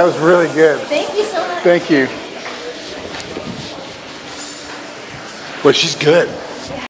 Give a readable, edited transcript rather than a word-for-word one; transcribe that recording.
That was really good. Thank you so much. Thank you. Well, she's good.